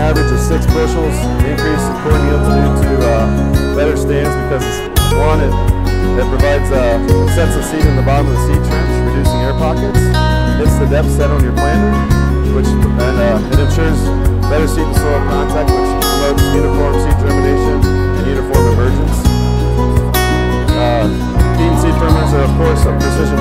average of 6 bushels. The increase in corn yields due to better stands because one, it provides it sets the seed in the bottom of the seed trench, reducing air pockets. Hits the depth set on your planter, it ensures better seed to soil contact, which promotes uniform seed germination and uniform emergence. Keeton Seed Firmers are, of course, a precision